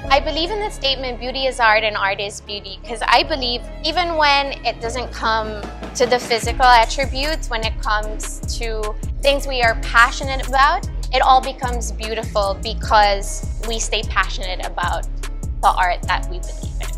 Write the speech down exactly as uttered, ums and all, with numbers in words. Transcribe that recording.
I believe in the statement, beauty is art and art is beauty, because I believe even when it doesn't come to the physical attributes, when it comes to things we are passionate about, it all becomes beautiful because we stay passionate about the art that we believe in.